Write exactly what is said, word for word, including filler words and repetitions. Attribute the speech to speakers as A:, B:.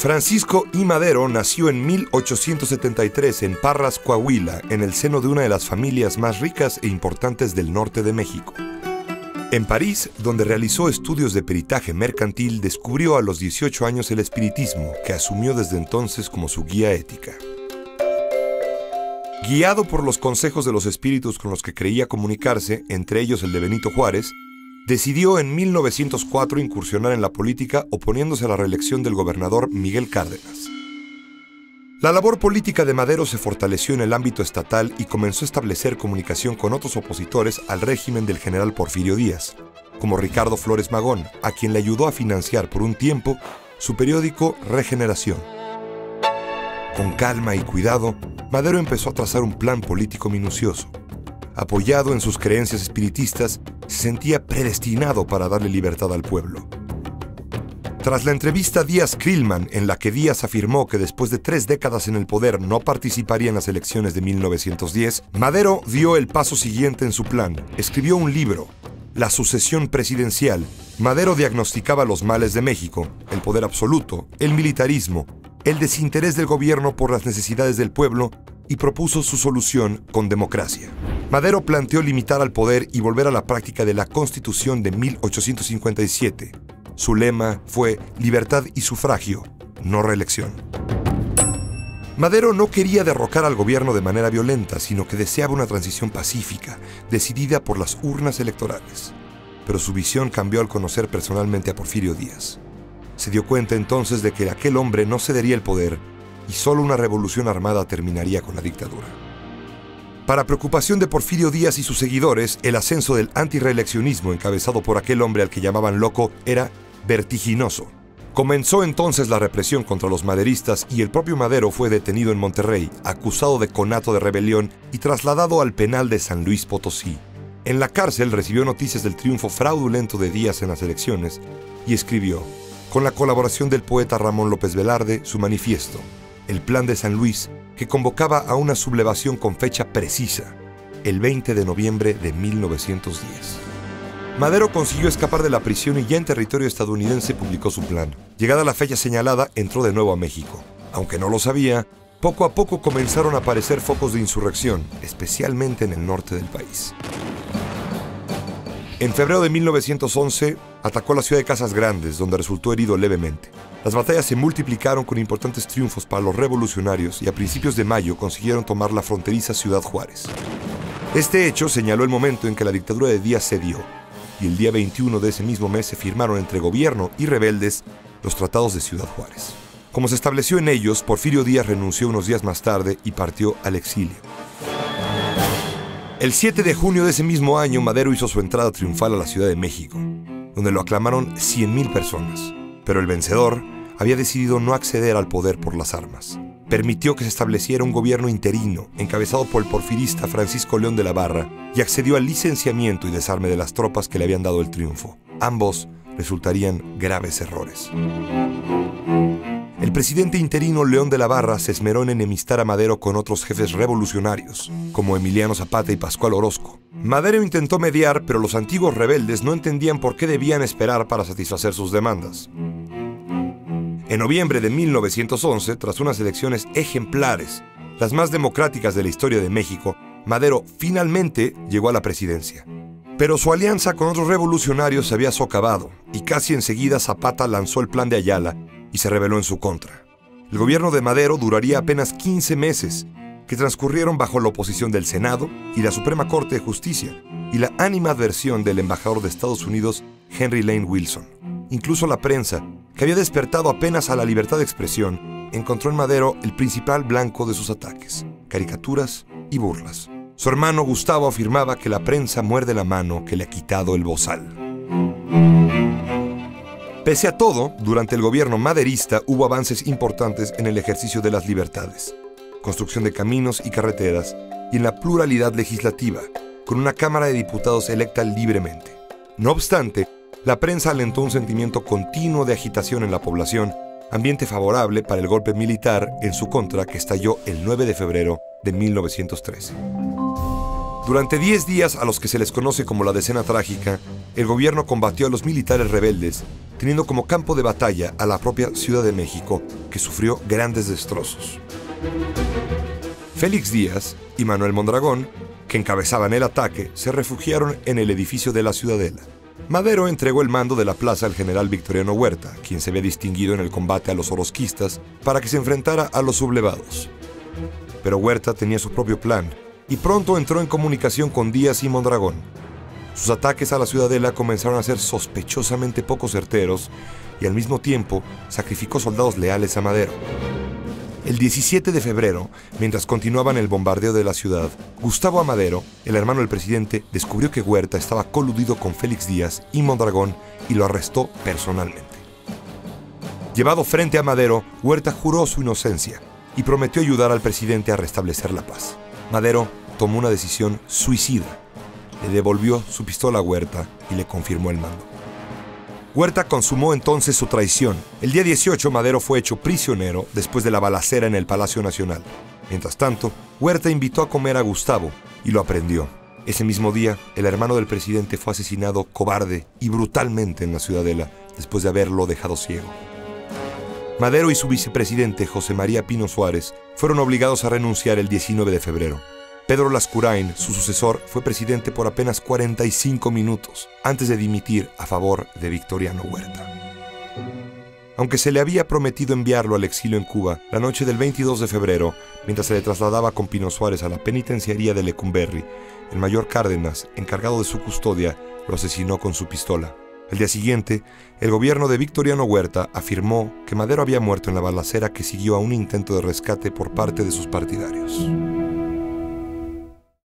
A: Francisco I. Madero nació en mil ochocientos setenta y tres en Parras, Coahuila, en el seno de una de las familias más ricas e importantes del norte de México. En París, donde realizó estudios de peritaje mercantil, descubrió a los dieciocho años el espiritismo, que asumió desde entonces como su guía ética. Guiado por los consejos de los espíritus con los que creía comunicarse, entre ellos el de Benito Juárez, decidió en mil novecientos cuatro incursionar en la política oponiéndose a la reelección del gobernador Miguel Cárdenas. La labor política de Madero se fortaleció en el ámbito estatal y comenzó a establecer comunicación con otros opositores al régimen del general Porfirio Díaz, como Ricardo Flores Magón, a quien le ayudó a financiar por un tiempo su periódico Regeneración. Con calma y cuidado, Madero empezó a trazar un plan político minucioso. Apoyado en sus creencias espiritistas, se sentía predestinado para darle libertad al pueblo. Tras la entrevista a Díaz-Crillman, en la que Díaz afirmó que después de tres décadas en el poder no participaría en las elecciones de mil novecientos diez, Madero dio el paso siguiente en su plan. Escribió un libro, La sucesión presidencial. Madero diagnosticaba los males de México, el poder absoluto, el militarismo, el desinterés del gobierno por las necesidades del pueblo y propuso su solución con democracia. Madero planteó limitar al poder y volver a la práctica de la Constitución de mil ochocientos cincuenta y siete. Su lema fue libertad y sufragio, no reelección. Madero no quería derrocar al gobierno de manera violenta, sino que deseaba una transición pacífica, decidida por las urnas electorales. Pero su visión cambió al conocer personalmente a Porfirio Díaz. Se dio cuenta entonces de que aquel hombre no cedería el poder y solo una revolución armada terminaría con la dictadura. Para preocupación de Porfirio Díaz y sus seguidores, el ascenso del antirreeleccionismo encabezado por aquel hombre al que llamaban loco era vertiginoso. Comenzó entonces la represión contra los maderistas y el propio Madero fue detenido en Monterrey, acusado de conato de rebelión y trasladado al penal de San Luis Potosí. En la cárcel recibió noticias del triunfo fraudulento de Díaz en las elecciones y escribió, con la colaboración del poeta Ramón López Velarde, su manifiesto, El Plan de San Luis, que convocaba a una sublevación con fecha precisa, el veinte de noviembre de mil novecientos diez. Madero consiguió escapar de la prisión y ya en territorio estadounidense publicó su plan. Llegada la fecha señalada, entró de nuevo a México. Aunque no lo sabía, poco a poco comenzaron a aparecer focos de insurrección, especialmente en el norte del país. En febrero de mil novecientos once, atacó la ciudad de Casas Grandes, donde resultó herido levemente. Las batallas se multiplicaron con importantes triunfos para los revolucionarios y a principios de mayo consiguieron tomar la fronteriza Ciudad Juárez. Este hecho señaló el momento en que la dictadura de Díaz cedió, y el día veintiuno de ese mismo mes se firmaron entre gobierno y rebeldes los tratados de Ciudad Juárez. Como se estableció en ellos, Porfirio Díaz renunció unos días más tarde y partió al exilio. El siete de junio de ese mismo año, Madero hizo su entrada triunfal a la Ciudad de México, donde lo aclamaron cien mil personas. Pero el vencedor había decidido no acceder al poder por las armas. Permitió que se estableciera un gobierno interino, encabezado por el porfirista Francisco León de la Barra, y accedió al licenciamiento y desarme de las tropas que le habían dado el triunfo. Ambos resultarían graves errores. El presidente interino León de la Barra se esmeró en enemistar a Madero con otros jefes revolucionarios, como Emiliano Zapata y Pascual Orozco. Madero intentó mediar, pero los antiguos rebeldes no entendían por qué debían esperar para satisfacer sus demandas. En noviembre de mil novecientos once, tras unas elecciones ejemplares, las más democráticas de la historia de México, Madero finalmente llegó a la presidencia. Pero su alianza con otros revolucionarios se había socavado, y casi enseguida Zapata lanzó el Plan de Ayala y se rebeló en su contra. El gobierno de Madero duraría apenas quince meses, que transcurrieron bajo la oposición del Senado y la Suprema Corte de Justicia, y la animadversión del embajador de Estados Unidos, Henry Lane Wilson. Incluso la prensa, que había despertado apenas a la libertad de expresión, encontró en Madero el principal blanco de sus ataques, caricaturas y burlas. Su hermano Gustavo afirmaba que la prensa muerde la mano que le ha quitado el bozal. Pese a todo, durante el gobierno maderista hubo avances importantes en el ejercicio de las libertades, construcción de caminos y carreteras, y en la pluralidad legislativa, con una Cámara de Diputados electa libremente. No obstante, la prensa alentó un sentimiento continuo de agitación en la población, ambiente favorable para el golpe militar en su contra que estalló el nueve de febrero de mil novecientos trece. Durante diez días, a los que se les conoce como la Decena Trágica, el gobierno combatió a los militares rebeldes, teniendo como campo de batalla a la propia Ciudad de México, que sufrió grandes destrozos. Félix Díaz y Manuel Mondragón, que encabezaban el ataque, se refugiaron en el edificio de la Ciudadela. Madero entregó el mando de la plaza al general Victoriano Huerta, quien se había distinguido en el combate a los orozquistas, para que se enfrentara a los sublevados. Pero Huerta tenía su propio plan, y pronto entró en comunicación con Díaz y Mondragón. Sus ataques a la Ciudadela comenzaron a ser sospechosamente poco certeros, y al mismo tiempo sacrificó soldados leales a Madero. El diecisiete de febrero, mientras continuaban el bombardeo de la ciudad, Gustavo Amadero, el hermano del presidente, descubrió que Huerta estaba coludido con Félix Díaz y Mondragón y lo arrestó personalmente. Llevado frente a Madero, Huerta juró su inocencia y prometió ayudar al presidente a restablecer la paz. Madero tomó una decisión suicida. Le devolvió su pistola a Huerta y le confirmó el mando. Huerta consumó entonces su traición. El día dieciocho, Madero fue hecho prisionero después de la balacera en el Palacio Nacional. Mientras tanto, Huerta invitó a comer a Gustavo y lo aprendió. Ese mismo día, el hermano del presidente fue asesinado cobarde y brutalmente en la Ciudadela, después de haberlo dejado ciego. Madero y su vicepresidente, José María Pino Suárez, fueron obligados a renunciar el diecinueve de febrero. Pedro Lascurain, su sucesor, fue presidente por apenas cuarenta y cinco minutos antes de dimitir a favor de Victoriano Huerta. Aunque se le había prometido enviarlo al exilio en Cuba, la noche del veintidós de febrero, mientras se le trasladaba con Pino Suárez a la penitenciaría de Lecumberri, el mayor Cárdenas, encargado de su custodia, lo asesinó con su pistola. Al día siguiente, el gobierno de Victoriano Huerta afirmó que Madero había muerto en la balacera que siguió a un intento de rescate por parte de sus partidarios.